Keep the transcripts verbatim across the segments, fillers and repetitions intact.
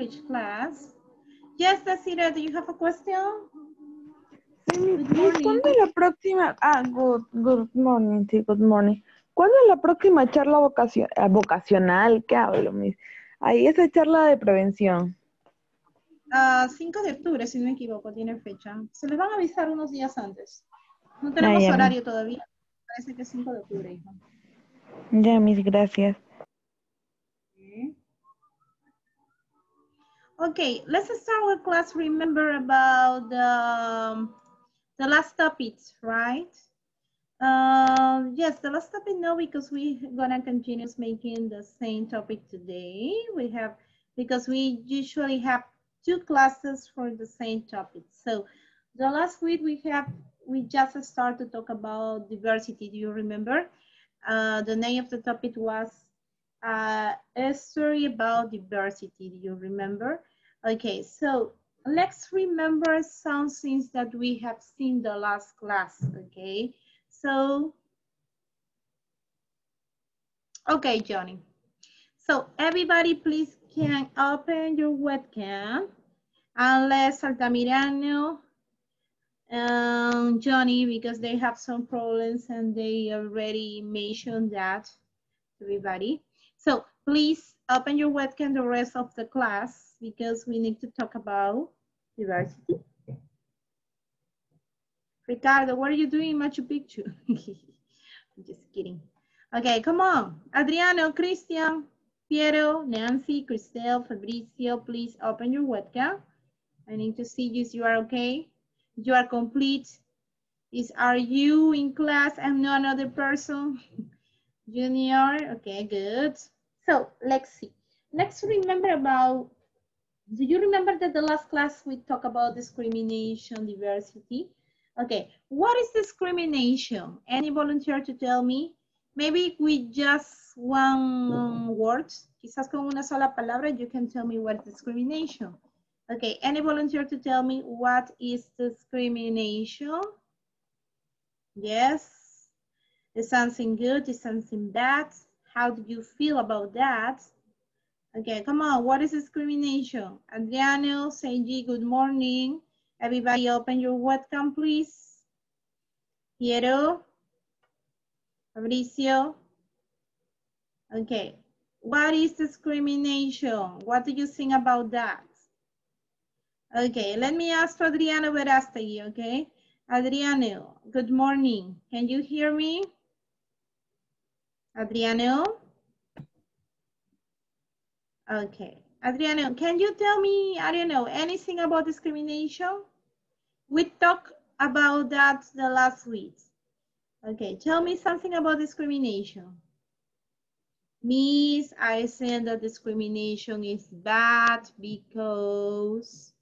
which class? Yes, Desiree, do you have a question? Sí, Miss, ¿cuándo es la próxima? Ah, good, good morning, sí, good morning. ¿Cuándo es la próxima charla vocacio- eh, vocacional? ¿Qué hablo, Miss? Ahí esa charla de prevención. Uh, cinco de octubre, si no me equivoco, tiene fecha. Se les van a avisar unos días antes. No Ah, tenemos ya, horario todavía. Parece que es cinco de octubre, hijo. ya, Miss, gracias. Okay. Okay, let's start with class. Remember about the, um, the last topics, right? Uh, yes, the last topic, no, because we're gonna continue making the same topic today. We have, because we usually have two classes for the same topic. So the last week we have, we just started to talk about diversity. Do you remember? Uh, the name of the topic was uh, a story about diversity. Do you remember? Okay, so let's remember some things that we have seen the last class, okay? So, okay, Johnny. So everybody please can open your webcam unless Altamirano and Johnny, because they have some problems and they already mentioned that to everybody. So please open your webcam the rest of the class because we need to talk about diversity. Ricardo, what are you doing in Machu Picchu? I'm just kidding. Okay, come on. Adriano, Christian, Piero, Nancy, Cristel, Fabricio, please open your webcam. I need to see you if you are okay. You are complete. Is Are you in class and no another person? Junior, okay, good. So let's see. Let's remember about, do you remember that the last class we talked about discrimination, diversity? Okay, what is discrimination? Any volunteer to tell me? Maybe with just one word, quizás con una sola palabra, you can tell me what is discrimination. Okay, any volunteer to tell me what is discrimination? Yes, is something good, is something bad? How do you feel about that? Okay, come on, what is discrimination? Adriano, Seiji, good morning. Everybody open your webcam, please. Piero, Fabricio. Okay, what is discrimination? What do you think about that? Okay, let me ask to Adriano Verastegui, okay? Adriano, good morning. Can you hear me? Adriano? Okay. Adriano, can you tell me, I don't know, anything about discrimination? We talked about that the last week. Okay, tell me something about discrimination. Miss, I said that discrimination is bad because...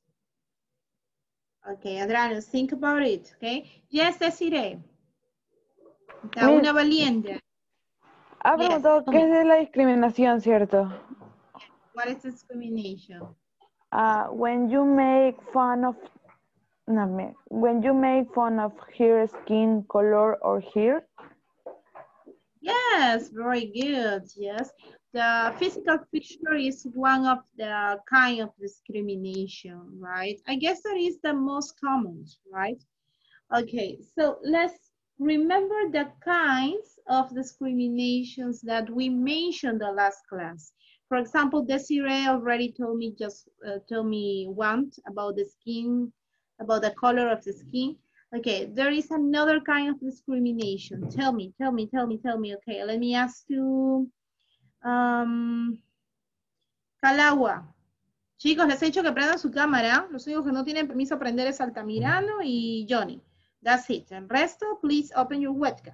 Okay, Adriano, think about it, okay? Yes, Desiree. Está una valiente. Ha preguntado qué es de la discriminación, ¿cierto? What is discrimination? Uh, when you make fun of, no, me, when you make fun of her skin color or hair. Yes, very good. Yes, the physical feature is one of the kind of discrimination, right? I guess that is the most common, right? Okay, so let's remember the kinds of discriminations that we mentioned the last class. For example, Desiree already told me just uh, told me one about the skin, about the color of the skin. Okay, there is another kind of discrimination. Tell me, tell me, tell me, tell me. Okay, let me ask you, um, Calagua. Chicos, les he dicho que prendan su cámara. Los únicos que no tienen permiso de prender es Altamirano y Johnny. That's it. El resto, please open your webcam.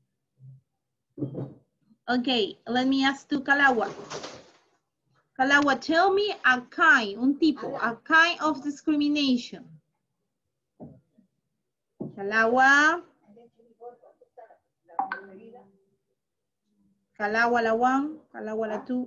Okay, let me ask to Calagua. Calagua, tell me a kind, un tipo, a kind of discrimination. Calagua. Calagua la one, Calagua la two.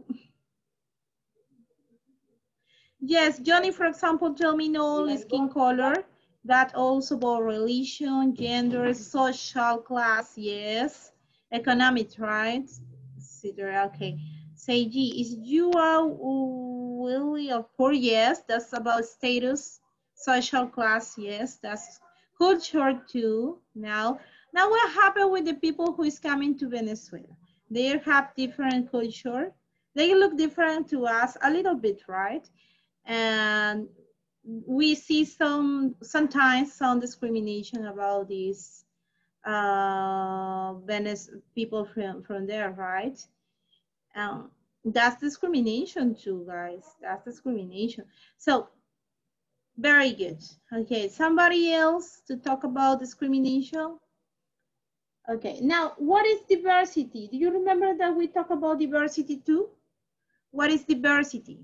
Yes, Johnny, for example, tell me no skin color. That also about religion, gender, social class, yes. Economics, right? Okay. Seiji, is you are wealthy or poor, yes, that's about status, social class, yes, that's culture too. Now, now what happened with the people who is coming to Venezuela? They have different culture. They look different to us a little bit, right? And we see some, sometimes some discrimination about these uh, Venice people from, from there, right? Um, that's discrimination too, guys. That's discrimination. So, very good. Okay, somebody else to talk about discrimination? Okay, now what is diversity? Do you remember that we talk about diversity too? What is diversity?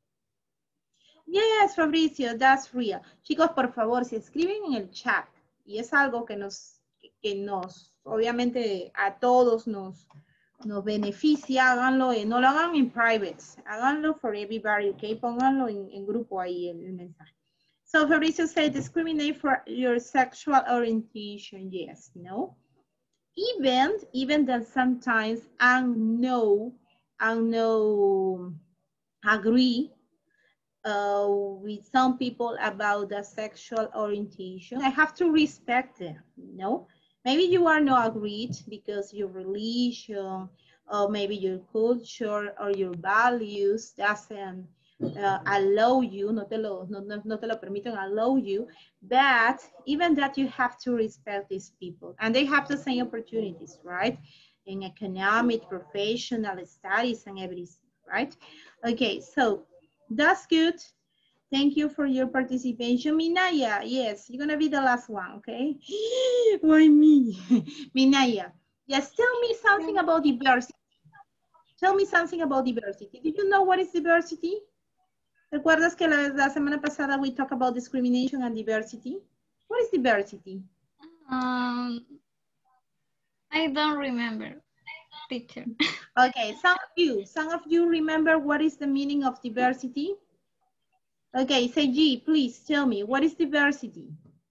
Yes, Fabricio, that's real. Chicos, por favor, si escriben en el chat y es algo que nos, que nos, obviamente a todos nos, nos beneficia, háganlo, eh, no lo hagan en private, háganlo for everybody, ok, pónganlo en, en grupo ahí el, el mensaje. So Fabricio said, discriminate for your sexual orientation, yes, no. Even, even that sometimes I know, I know, agree uh, with some people about the sexual orientation. I have to respect them, you know. Maybe you are not agreed because your religion or maybe your culture or your values doesn't uh, allow you, no te, lo, no, no, no te lo permiten allow you, but even that you have to respect these people and they have the same opportunities, right? In economic, professional studies and everything, right? Okay, so that's good. Thank you for your participation. Minaya, yes, you're gonna be the last one, okay? Why me? Minaya, yes, tell me something about diversity. Tell me something about diversity. Do you know what is diversity? ¿Recuerdas que la, la semana pasada we talked about discrimination and diversity? What is diversity? Um, I don't remember, teacher. Okay, some of you, some of you remember what is the meaning of diversity? Okay, say G, please tell me, what is diversity?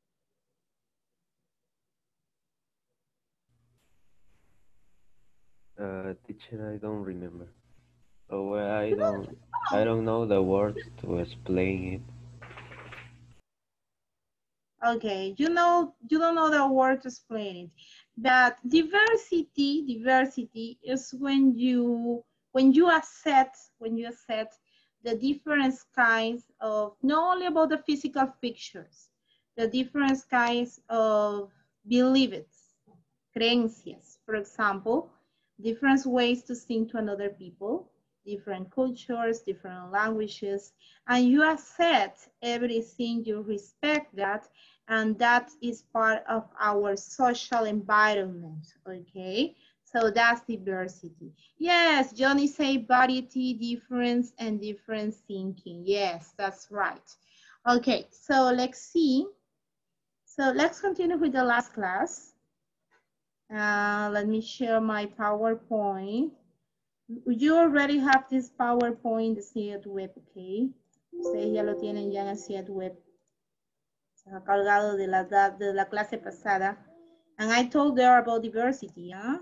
Uh, teacher, I don't remember. Oh, well, I don't, I don't know the words to explain it. Okay, you know, you don't know the word to explain it, but diversity, diversity is when you, when you accept, when you accept the different kinds of, not only about the physical features, the different kinds of beliefs, creencias, for example, different ways to sing to another people, different cultures, different languages, and you accept everything, you respect that, and that is part of our social environment, okay? So that's diversity. Yes, Johnny say variety, difference, and different thinking. Yes, that's right. Okay, so let's see. So let's continue with the last class. Uh, let me share my PowerPoint. You already have this PowerPoint in the C E D web, okay? Ustedes ya lo tienen ya en el C E D web. Se ha cargado de la, de la clase pasada. And I told her about diversity, huh?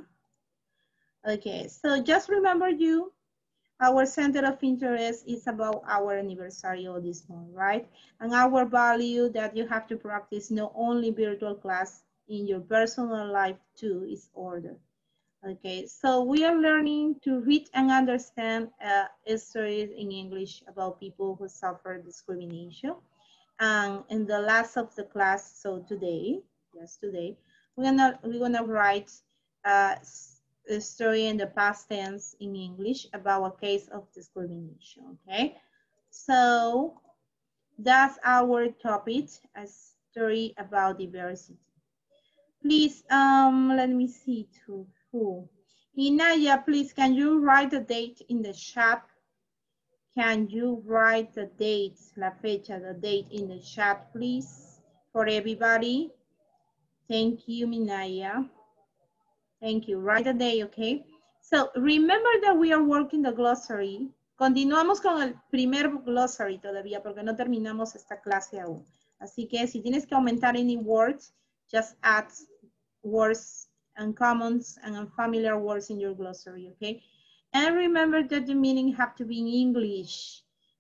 Okay, so just remember you, our center of interest is about our anniversary of this month, right? And our value that you have to practice not only virtual class, in your personal life too is order. Okay, so we are learning to read and understand uh, stories in English about people who suffer discrimination. And in the last of the class, so today, yes, today, we're gonna, we're gonna write uh, a story in the past tense in English about a case of discrimination, okay? So that's our topic, a story about diversity. Please, um, let me see to who. Inaya, please, can you write the date in the chat? Can you write the date, la fecha, the date in the chat, please, for everybody? Thank you, Minaya. Thank you. Write the day, okay? So remember that we are working the glossary. Continuamos con el primer glossary todavía porque no terminamos esta clase aún. Así que si tienes que aumentar any words, just add words and commons and unfamiliar words in your glossary, okay? And remember that the meaning have to be in English.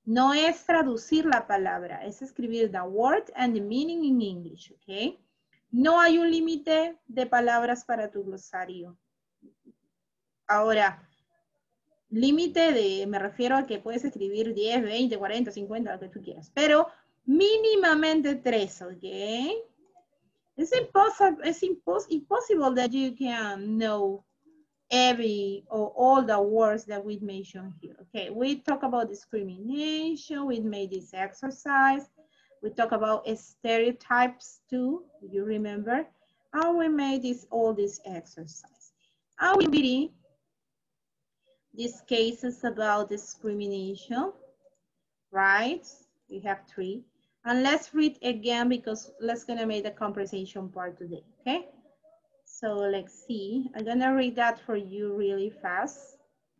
No es traducir la palabra, es escribir the word and the meaning in English, ¿ok? No hay un límite de palabras para tu glosario. Ahora, límite de, me refiero a que puedes escribir diez, veinte, cuarenta, cincuenta, lo que tú quieras, pero mínimamente tres, ¿ok? It's impossible, it's impos impossible that you can know every or all the words that we mentioned here. Okay, we talk about discrimination, we made this exercise, we talk about stereotypes too, you remember, and we made this all this exercise. And we read these cases about discrimination, right? We have three. And let's read again because let's gonna make the conversation part today, okay? So let's see, I'm gonna read that for you really fast.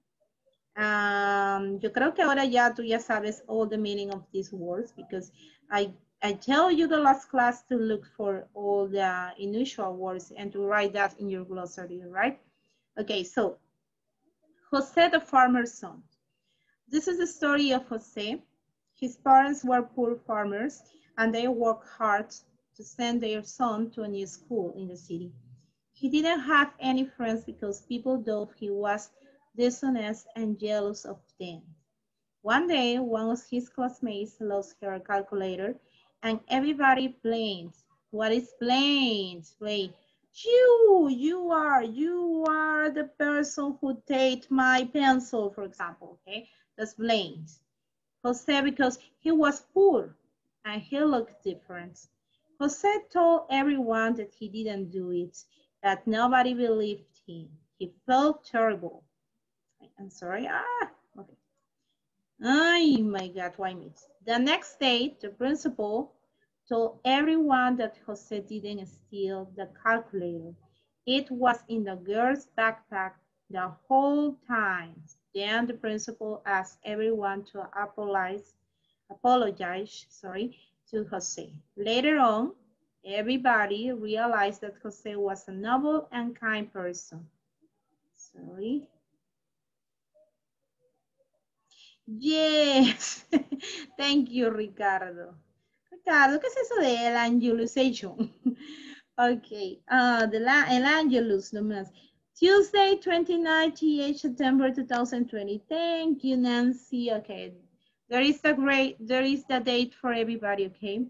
Um, yo creo que ahora ya tú ya sabes all the meaning of these words because I, I tell you the last class to look for all the unusual words and to write that in your glossary, right? Okay, so Jose the farmer's son. This is the story of Jose. His parents were poor farmers and they worked hard to send their son to a new school in the city. He didn't have any friends because people thought he was dishonest and jealous of them. One day, one of his classmates lost her calculator and everybody blamed. What is blamed? Blame. You, you are, you are the person who take my pencil, for example, okay? That's blamed. Jose, because he was poor and he looked different. Jose told everyone that he didn't do it, that nobody believed him. He felt terrible. I'm sorry. Ah, okay. Oh my God, why me? The next day, the principal told everyone that Jose didn't steal the calculator. It was in the girl's backpack the whole time. Then the principal asked everyone to apologize, apologize, sorry, to Jose. Later on, everybody realized that Jose was a noble and kind person. Sorry. Yes. Thank you, Ricardo. Ricardo, ¿qué es eso de el angelization? Okay, uh, the la el angelus nomás. Tuesday, twenty-ninth September two thousand twenty. Thank you, Nancy. Okay, there is a great, there is the date for everybody, okay?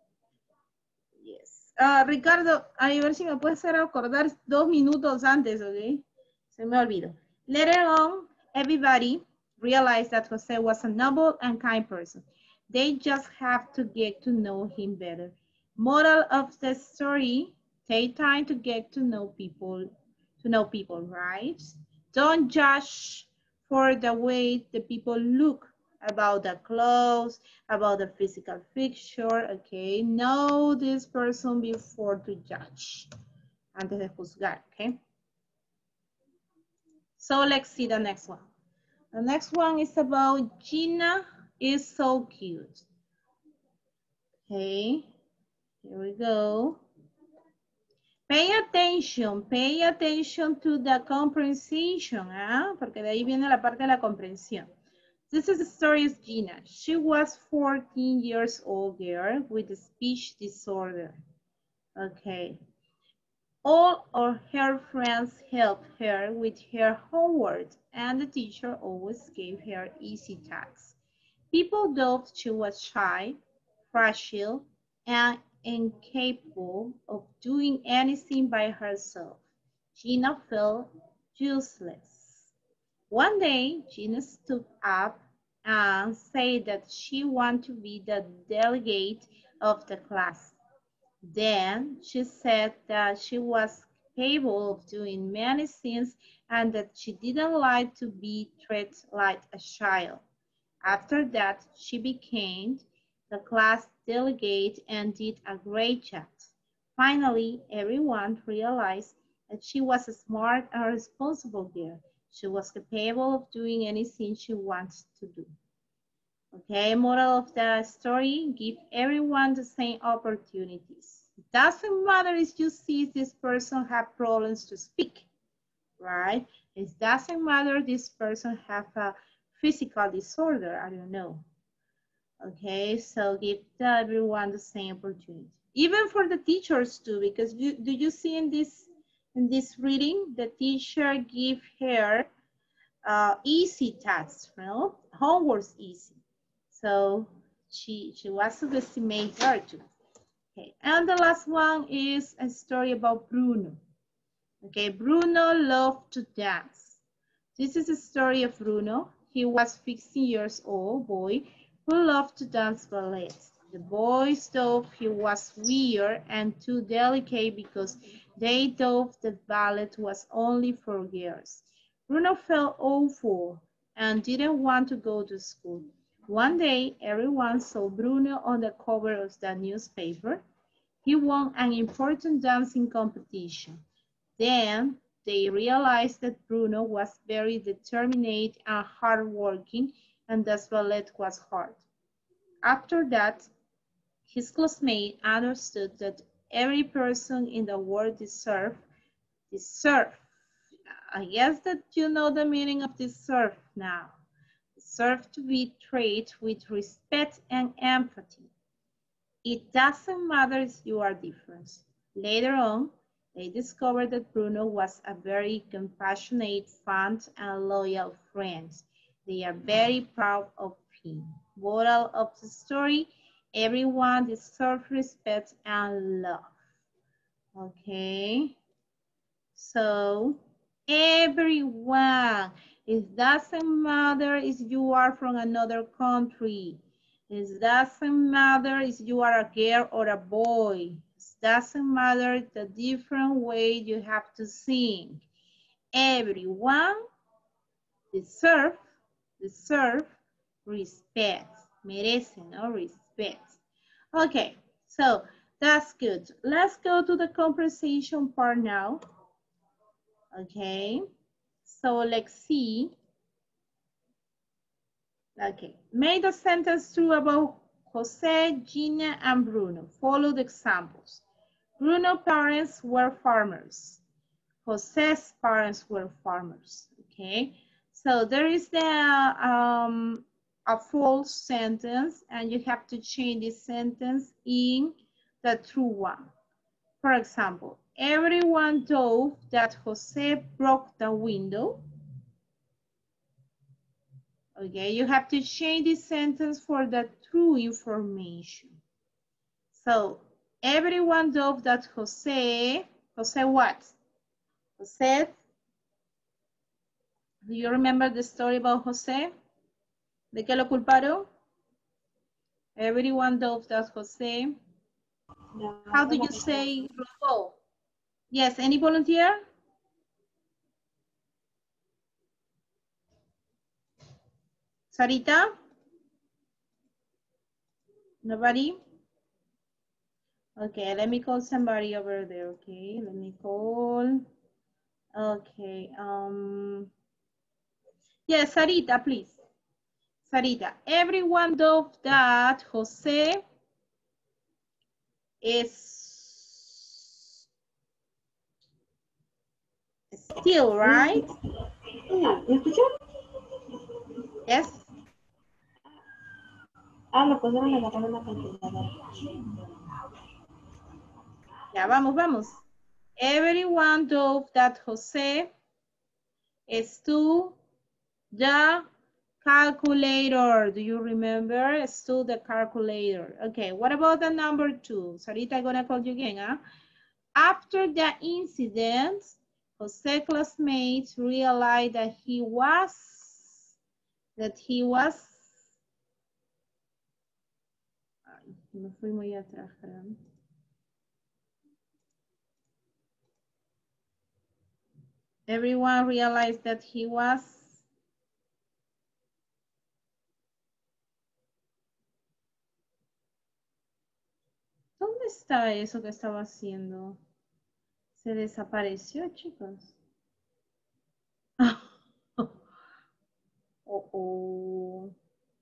Yes. Uh, Ricardo, a ver si me puedes hacer acordar dos minutos antes, okay? Se me olvidó. Later on, everybody realized that Jose was a noble and kind person. They just have to get to know him better. Moral of the story, take time to get to know people, to know people, right? Don't judge for the way the people look, about the clothes, about the physical feature, okay? Know this person before to judge, antes de juzgar, okay? So let's see the next one. The next one is about Gina is so cute. Okay, here we go. Pay attention, pay attention to the comprehension, ¿eh? Porque de ahí viene la parte de la comprensión. This is the story of Gina. She was fourteen years old girl with a speech disorder. Okay. All of her friends helped her with her homework, and the teacher always gave her easy tasks. People thought she was shy, fragile, and incapable of doing anything by herself. Gina felt useless. One day, Gina stood up and said that she wanted to be the delegate of the class. Then she said that she was capable of doing many things and that she didn't like to be treated like a child. After that, she became the class delegate and did a great job. Finally, everyone realized that she was a smart and responsible girl. She was capable of doing anything she wants to do. Okay, moral of the story, give everyone the same opportunities. It doesn't matter if you see this person have problems to speak, right? It doesn't matter this person have a physical disorder, I don't know. Okay, so give everyone the same opportunity. Even for the teachers too, because you, do you see in this in this reading, the teacher give her uh, easy tasks, no? Homework's easy. So she she was subestimate her too. Okay, and the last one is a story about Bruno. Okay, Bruno loved to dance. This is a story of Bruno. He was fifteen years old boy who loved to dance ballet. The boys thought he was weird and too delicate because they thought the ballet was only for girls. Bruno felt awful and didn't want to go to school. One day, everyone saw Bruno on the cover of the newspaper. He won an important dancing competition. Then they realized that Bruno was very determined and hardworking, and that ballet was hard. After that, his classmates understood that every person in the world deserved, deserved. I guess that you know the meaning of deserve now. Deserve to be treated with respect and empathy. It doesn't matter if you are different. Later on, they discovered that Bruno was a very compassionate, fond, and loyal friend. They are very proud of him. Moral of the story, everyone deserves respect and love. Okay, so everyone, it doesn't matter if you are from another country. It doesn't matter if you are a girl or a boy. It doesn't matter the different way you have to sing. Everyone deserve, deserve respect. Merece, no? Respect. Okay, so that's good. Let's go to the conversation part now. Okay, so let's see. Okay, make the sentence true about Jose, Gina, and Bruno. Follow the examples. Bruno's parents were farmers. Jose's parents were farmers. Okay, so there is the um, a false sentence, and you have to change this sentence in the true one. For example, everyone thought that Jose broke the window. Okay, you have to change this sentence for the true information. So, everyone thought that Jose, Jose what? Jose, do you remember the story about Jose? ¿De qué lo culparon? Everyone thought that Jose. How do you say robó? Yes, any volunteer? Sarita? Nobody? Okay, let me call somebody over there, okay? Let me call. Okay, um, yes, Sarita, please. Sarita, everyone thought that Jose is still, right? ¿Me escuchan? Yes. Ah, lo pusieron a agarrar una calculadora. Ya, vamos, vamos. Everyone thought that Jose stole the calculator. Do you remember? Stole the calculator. Okay, what about the number two? Sarita, I'm gonna call you again, huh? After the incident, Jose classmates realized that he was, that he was, ay, me fui muy atrás, creo. Everyone realized that he was, ¿dónde está eso que estaba haciendo? Se desapareció, chicos. Oh, oh.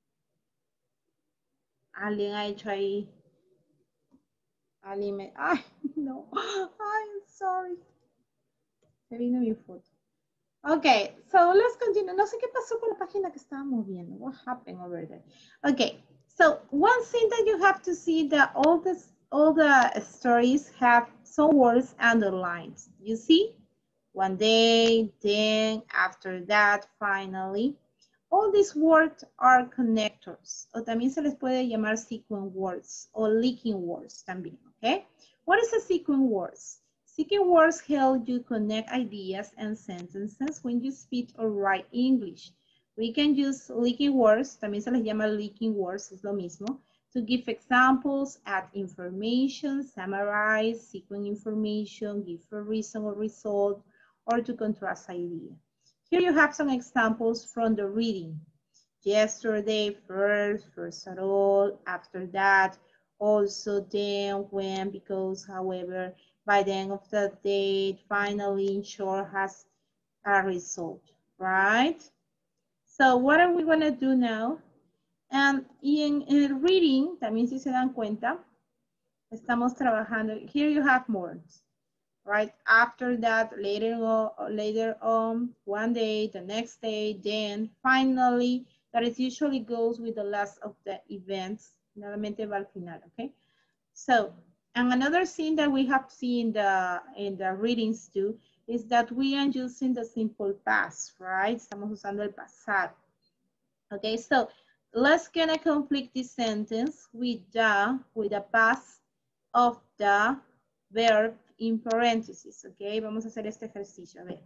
Alguien ha hecho ahí. Alguien me. Ay, no. Ay, I'm sorry. Se vino mi foto. Okay, so let's continue. No sé qué pasó con la página que estábamos viendo. What happened over there? Okay, So one thing that you have to see that all this, all the stories have some words underlined. You see? One day, then, after that, finally. All these words are connectors. O también se les puede llamar sequence words o linking words también, okay? What is a sequence words? Sequence words help you connect ideas and sentences when you speak or write English. We can use linking words, también se les llama linking words, es lo mismo, to give examples, add information, summarize, sequence information, give a reason or result, or to contrast idea. Here you have some examples from the reading. Yesterday, first, first at all, after that, also, then, when, because, however, by the end of the day, finally, in short, has a result, right? So what are we gonna do now? And in, in reading, también si se dan cuenta, estamos trabajando, here you have more. Right after that, later on, later on, one day, the next day, then finally, that is usually goes with the last of the events. Nuevamente va al final, okay? So, and another thing that we have seen in the in the readings too is that we are using the simple past, right? Estamos usando el pasado. Okay, so let's gonna complete this sentence with the with the past of the verb in parentheses, okay? Vamos a hacer este ejercicio, a ver.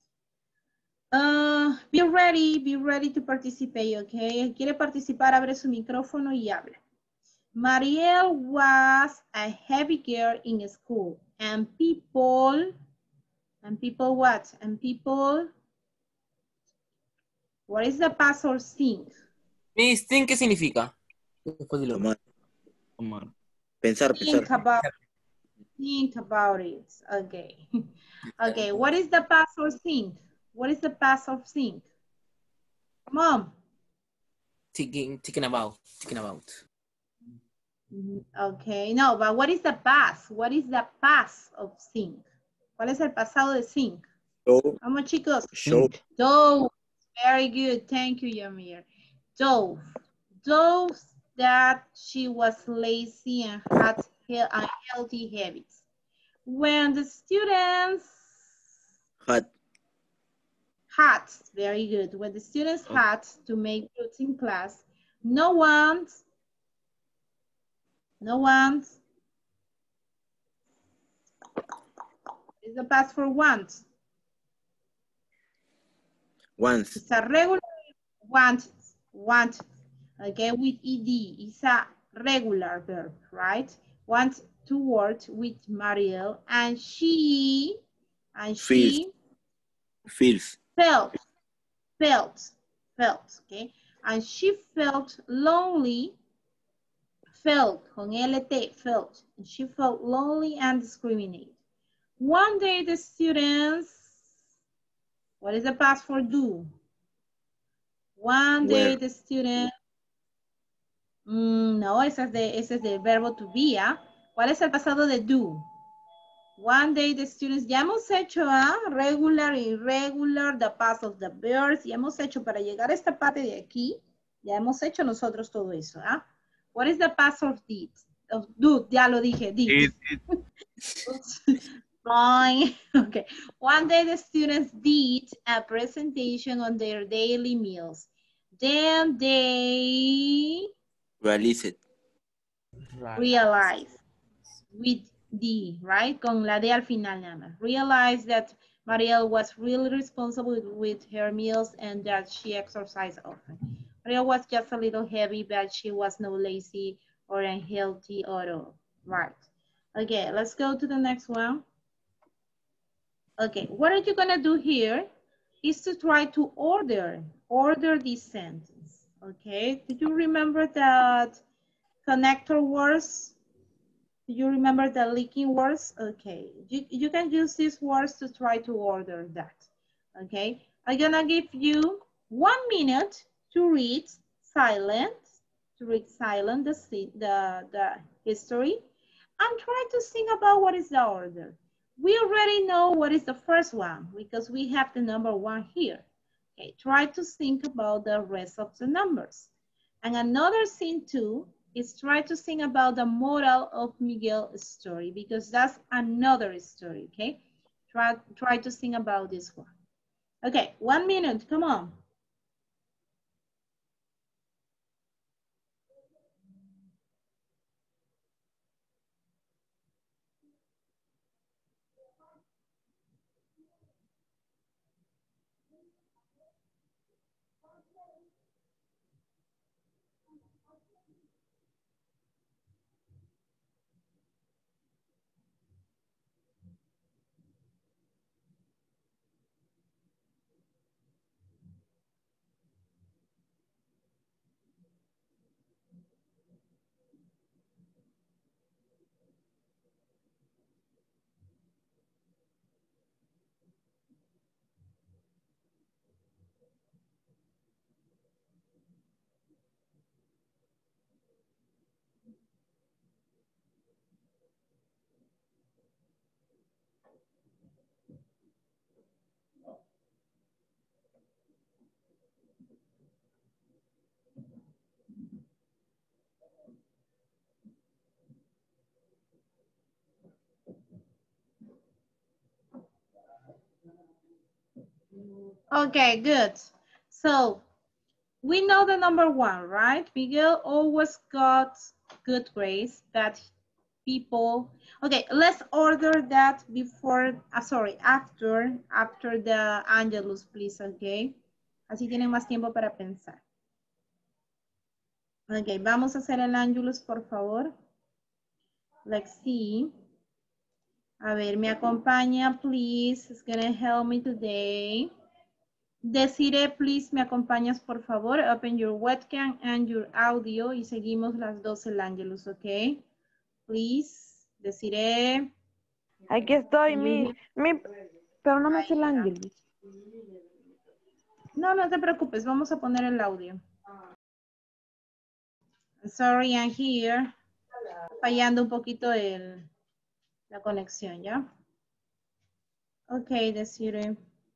Uh, be ready, be ready to participate, okay? Quiere participar, abre su micrófono y habla. Mariel was a heavy girl in school, and people, and people what? And people, what is the past or think? Miss, think, ¿qué significa? Tomar. Tomar. Pensar, Think pensar. about Think about it. Okay. Okay. What is the past of think? What is the past of think? Mom. Thinking, thinking about, thinking about. Okay. No, but what is the past? What is the past of think? ¿Cuál es el pasado de think? Show. Vamos, chicos. Show. Dove. Very good. Thank you, Yamir. Dove. Dove that she was lazy and had unhealthy habits. When the students Had. had, very good. When the students Oh. had to make groups in class, no one, no one, is the past for want. Once. It's a regular want, want, okay, with ed. It's a regular verb, right? Want to work with Mariel, and she, and she Feels. felt, felt, felt, okay? And she felt lonely, felt, con L T, felt. And she felt lonely and discriminated. One day the students, what is the past for do? One day Were. the student, mm, no, ese es, de, ese es de verbo to be, ¿ah? ¿Cuál es el pasado de do? One day the students, ya hemos hecho ¿ah? regular, irregular, the past of the verbs, ya hemos hecho para llegar a esta parte de aquí, ya hemos hecho nosotros todo eso. ¿ah? What is the past of did? Of do, ya lo dije, did. Fine. Okay. One day the students did a presentation on their daily meals. Then they Realized. realized with D, right? Con la D al final nada más. Realized that Mariel was really responsible with her meals and that she exercised often. Mariel was just a little heavy, but she was not lazy or unhealthy at all. Right. Okay, let's go to the next one. Okay, what are you gonna do here is to try to order, order this sentence, okay? Did you remember that connector words? Do you remember the linking words? Okay, you, you can use these words to try to order that, okay? I'm gonna give you one minute to read silent, to read silent, the, the, the history, and try to think about what is the order. We already know what is the first one because we have the number one here. Okay, try to think about the rest of the numbers. And another scene too is try to sing about the moral of Miguel's story because that's another story, okay? Try, try to sing about this one. Okay, one minute, come on. Okay, good. So we know the number one, right? Miguel always got good grades that people, okay, let's order that before, uh, sorry, after, after the Angelus, please, okay? Así tienen más tiempo para pensar. Ok, vamos a hacer el Angelus, por favor. Let's see. A ver, me acompaña, please. It's gonna help me today. Desiree, please, me acompañas, por favor. Open your webcam and your audio y seguimos las dos el Angelus, ¿ok? Please, Desiree. Aquí estoy, mi, mi, pero no me hace el Angelus. No, no te preocupes, vamos a poner el audio. Sorry, I'm here. Fallando un poquito el, la conexión, ¿ya? Ok, Desiree.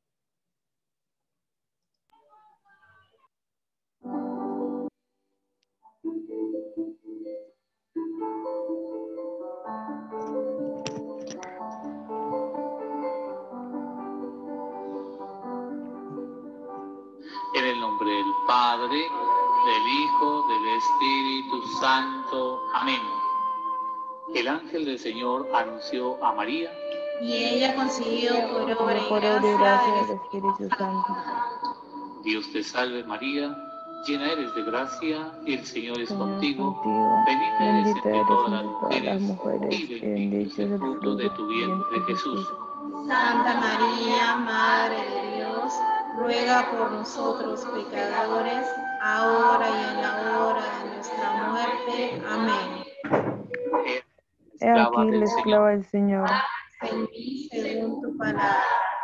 En el nombre del Padre, del Hijo, del Espíritu Santo. Amén. El ángel del Señor anunció a María. Y ella consiguió por obra y Por obra y gracia gracia del del Espíritu Santo. Dios te salve María, llena eres de gracia, el Señor es Señor contigo. contigo. Bendita eres Bendita entre eres todas las entre todas las mujeres, mujeres, y y bendito es el fruto de tu vientre Jesús. Santa María, Madre de Dios, ruega por nosotros pecadores, ahora y en la hora de nuestra muerte. Amén. He aquí la esclava del Señor. En mí, según tu palabra.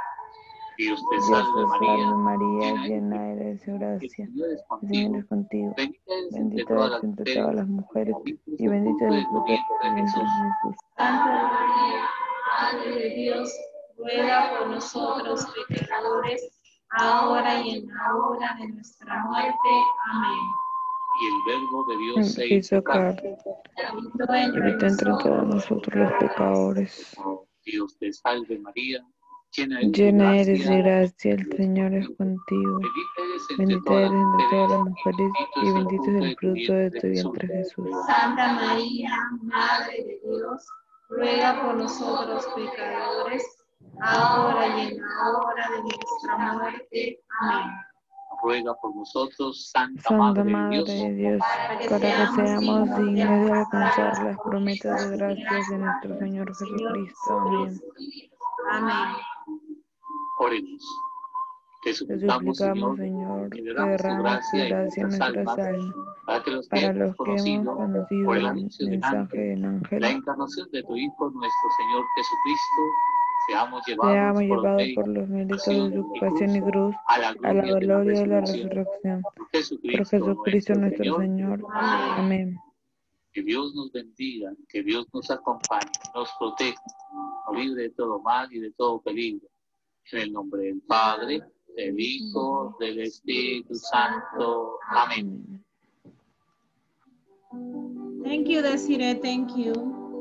Dios te Dios salve te María, salve María, llena eres de gracia. El Señor es contigo. Bendita eres entre todas las mujeres, y bendito es el fruto de tu vientre Jesús. Santa María, Madre de Dios, ruega por nosotros pecadores, ahora y en la hora de nuestra muerte. Amén. Y el verbo de Dios se hizo hizo carne. carne y habitó entre todos nosotros los pecadores. Dios te salve María, llena Llena eres eres de de gracia, gracia, el Señor es contigo. bendita eres entre Bendita todas eres las entre todas las mujeres, mujeres, y bendito es el fruto de tu vientre Jesús. Santa María, Madre de Dios, ruega por nosotros pecadores, ahora y en la hora de nuestra muerte. Amén. Ruega por nosotros, Santa, Santa Madre de Dios, para que seamos dignos de alcanzar las promesas de gracias de nuestro Señor Jesucristo. Amén. Amén. Oremos. Te Te suplicamos, suplicamos, Señor, Señor, que que derrames tu derrames tu gracia gracia en en nuestras nuestras almas, almas, para que los que para hemos los que hemos conocido conocido por el el anuncio del mensaje del ángel, la ángel, encarnación de tu Hijo, nuestro Señor Jesucristo, seamos llevados, seamos por, llevados los por los méritos de su pasión pasión y cruz a la a gloria, la gloria de la resurrección. resurrección. Por Por Jesucristo, Jesucristo nuestro nuestro Señor. Señor. Amén. Que Dios nos bendiga, que Dios nos acompañe, nos proteja, nos libre de todo mal y de todo peligro. En el nombre del Padre, del Hijo, del Espíritu Santo. Amén. Thank you, Desiree. Thank you.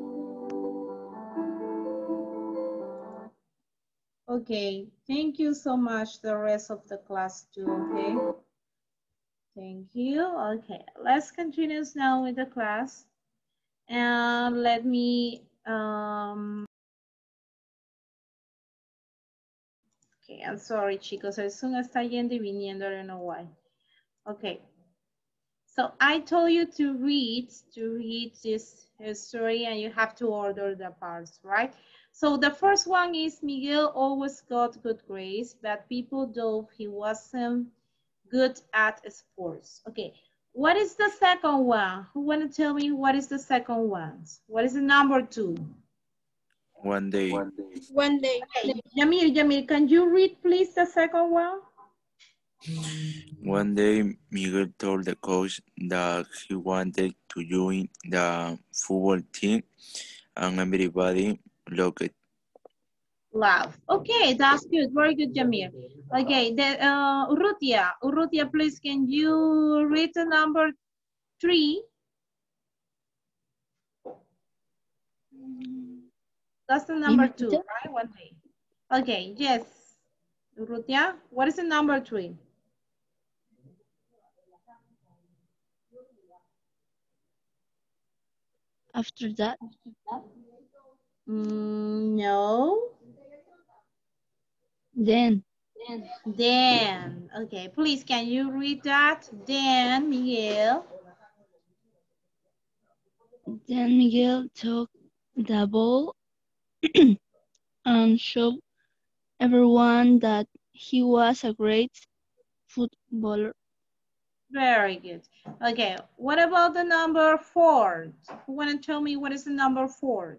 Okay. Thank you so much, the rest of the class too, okay? Thank you. Okay. Let's continue now with the class. And let me... Um, okay, I'm sorry, chicos. El Zoom está yendo y viniendo. I don't know why. Okay. So I told you to read, to read this story, and you have to order the parts, right? So the first one is Miguel always got good grades, but people thought he wasn't good at sports. Okay, what is the second one? Who want to tell me what is the second one? What is the number two? One day. One day. One day. Okay, Yamir, Yamir, can you read please the second one? One day, Miguel told the coach that he wanted to join the football team, and everybody loved it. Love. Okay, that's good. Very good, Jamir. Okay, the, uh, Urrutia. Urrutia, please, can you read the number three? That's the number two, right? One day. Okay, yes. Urrutia, what is the number three? After that? Mm, no. Then. Then. Okay, please, can you read that? Then, Miguel. Then Miguel took the ball and showed everyone that he was a great footballer. Very good. Okay, what about the number four? Who want to tell me what is the number four?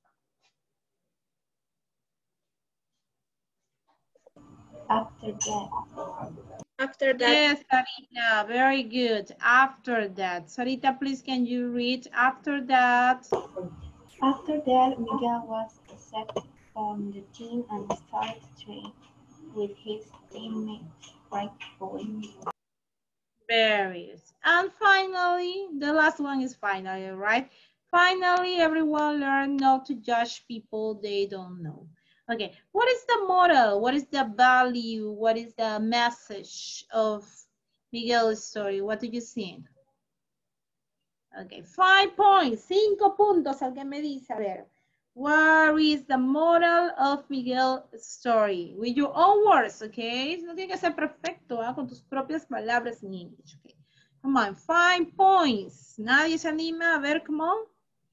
After that. After that. Yes, Sarita, very good. After that. Sarita, please, can you read after that? After that, Miguel was accepted on the team and started to train with his teammates right away. Very good. And finally, the last one is finally, right? Finally, everyone learn not to judge people they don't know. Okay, what is the moral? What is the value? What is the message of Miguel's story? What do you think? Okay, five points, cinco puntos, alguien me dice, a ver. What is the moral of Miguel's story? With your own words, okay? No tiene que ser perfecto, ¿eh? Con tus propias palabras en English, okay? Come on, five points. Nadie se anima, a ver, come on.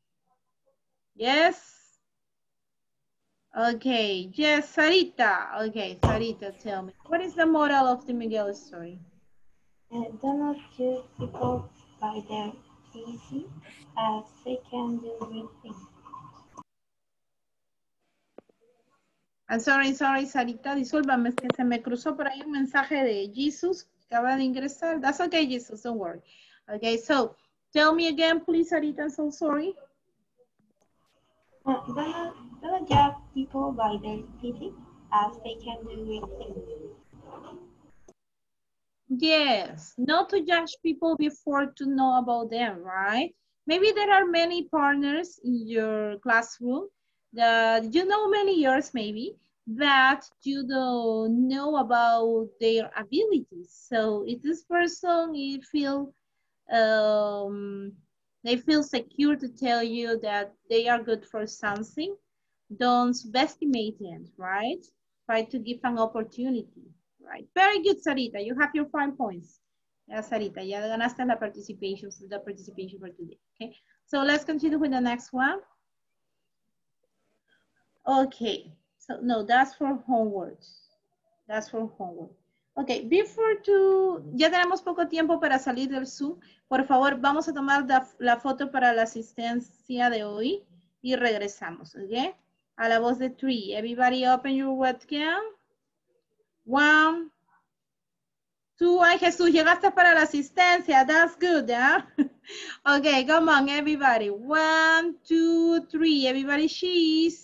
Yes. Okay, yes, Sarita. Okay, Sarita, tell me. What is the moral of the Miguel story? Uh, do not judge people by their easy, as they can do great things. I'm sorry, sorry, Sarita, discúlpame, es que se me cruzó por ahí un mensaje de Jesus, que acaba de ingresar. That's okay, Jesus, don't worry. Okay, so, tell me again, please, Sarita, I'm so sorry. Uh, do not, do not judge people by their physique, as they can do great things. Yes, not to judge people before to know about them, right? Maybe there are many partners in your classroom that you know many years maybe, that you don't know about their abilities. So if this person you feel um, they feel secure to tell you that they are good for something, don't estimate them, right? Try to give an opportunity, right? Very good, Sarita. You have your five points. Yeah, Sarita, ya ganaste la participation, the participation for today, okay? So let's continue with the next one. Okay, so no, that's for homework. That's for homework. Ok, before to, ya tenemos poco tiempo para salir del Zoom. Por favor, vamos a tomar la, la foto para la asistencia de hoy y regresamos, ¿ok? A la voz de three. Everybody open your webcam. One, two. Ay, Jesús, llegaste para la asistencia. That's good, ¿eh? Ok, come on, everybody. One, two, three. Everybody cheese.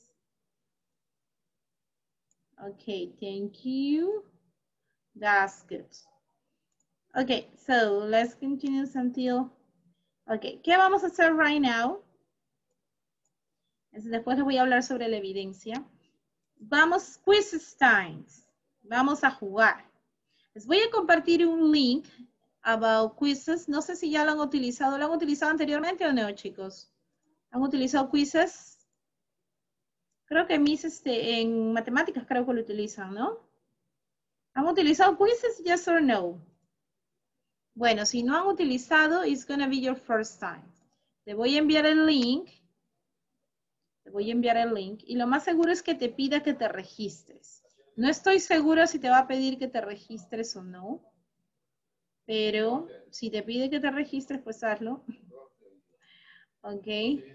Okay, thank you. That's good. Okay, so let's continue until Ok, ¿qué vamos a hacer right now? Después les voy a hablar sobre la evidencia. Vamos, quiz times. Vamos a jugar. Les voy a compartir un link about quizzes. No sé si ya lo han utilizado. ¿Lo han utilizado anteriormente o no, chicos? ¿Han utilizado quizzes? Creo que mis, este, en matemáticas creo que lo utilizan, ¿no? ¿Han utilizado quizzes? Yes or no? Bueno, si no han utilizado, it's gonna be your first time. Te voy a enviar el link. Te voy a enviar el link. Y lo más seguro es que te pida que te registres. No estoy segura si te va a pedir que te registres o no. Pero si te pide que te registres, pues hazlo. Ok.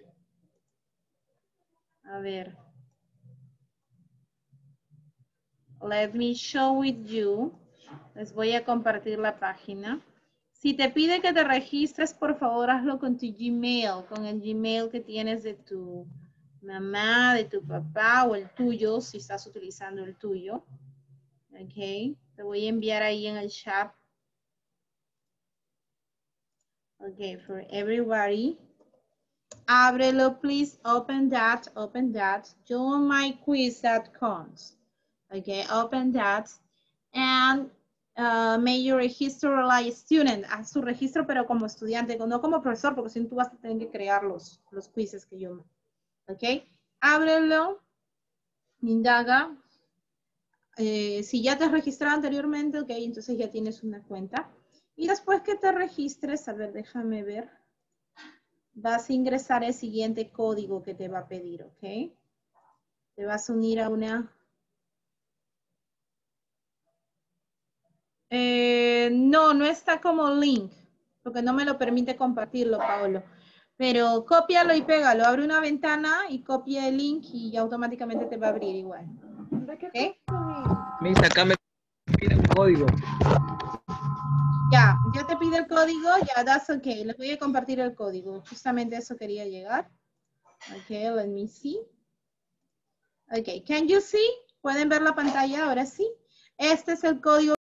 A ver. Let me show with you. Les voy a compartir la página. Si te pide que te registres, por favor, hazlo con tu Gmail, con el Gmail que tienes de tu mamá, de tu papá o el tuyo, si estás utilizando el tuyo. Ok. Te voy a enviar ahí en el chat. Ok, for everybody. Ábrelo, please. Open that, open that. Join my quiz dot com. Okay, open that. And uh, make your register like student. Haz su registro, pero como estudiante, no como profesor, porque si no tú vas a tener que crear los, los quizzes que yo. Ok, ábrelo. Indaga. Eh, si ya te has registrado anteriormente, ok, entonces ya tienes una cuenta. Y después que te registres, a ver, déjame ver. Vas a ingresar el siguiente código que te va a pedir, ¿ok? Te vas a unir a una... Eh, no, no está como link, porque no me lo permite compartirlo, Paolo. Pero cópialo y pégalo. Abre una ventana y copia el link y automáticamente te va a abrir igual. ¿Ok? Miss, acá me pide un código. Ya, ya te pide el código, ya, that's okay. Les voy a compartir el código. Justamente eso quería llegar. Ok, let me see. Ok, can you see? ¿Pueden ver la pantalla ahora sí? Este es el código